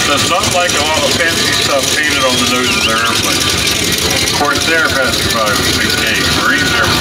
does not like a lot of fancy stuff painted on the nose of their airplane. Of course, they're passenger pilots, big K. Marines are